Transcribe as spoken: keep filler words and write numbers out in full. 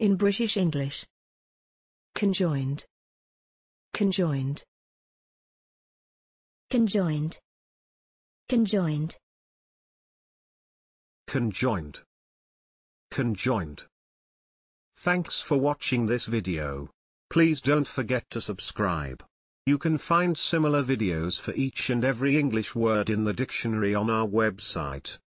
In British English. Conjoined. Conjoined. Conjoined. Conjoined. Conjoined. Conjoined. Thanks for watching this video. Please don't forget to subscribe. You can find similar videos for each and every English word in the dictionary on our website.